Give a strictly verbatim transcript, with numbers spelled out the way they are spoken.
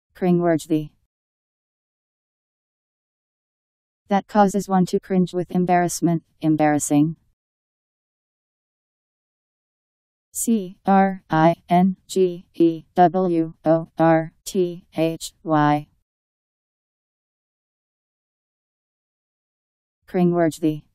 Cringeworthy. That causes one to cringe with embarrassment, embarrassing. C R I N G E W O R T H Y. Cringeworthy.